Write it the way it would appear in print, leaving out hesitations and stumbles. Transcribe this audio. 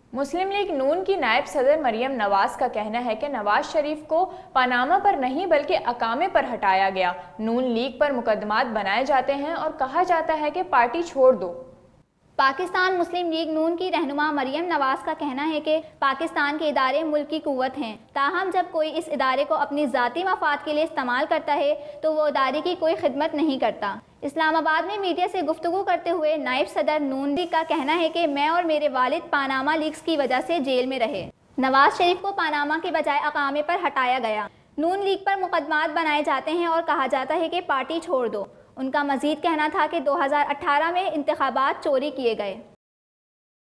मुस्लिम league नून की नायब सदर मरियम नवाज का कहना है कि नवाज शरीफ को पनामा पर नहीं बल्कि अकामे पर हटाया गया। नून लीग पर मुकदमात बनाए जाते हैं और कहा जाता है कि पार्टी छोड़ दो। पाकिस्तान मुस्लिम लीग नून की रहनुमा मरियम नवाज का कहना है कि पाकिस्तान के इदारे मुल्क की कुव्वत हैं, ताहम जब कोई इस इदारे को अपनी ज़ाती मफाद के लिए इस्तेमाल करता है तो वो इदारे की कोई खिदमत नहीं करता। इस्लामाबाद में मीडिया से गुफ्तगू करते हुए नायब सदर नून लीग का कहना है कि मैं और मेरे वालिद पानामा लीक्स की वजह से जेल में रहे। नवाज शरीफ को पानामा के बजाय अकामे पर हटाया गया। नून लीग पर मुकदमात बनाए जाते हैं और कहा जाता है कि पार्टी छोड़ दो। उनका मजीद कहना था कि 2018 में इंतखाबात चोरी किए गए।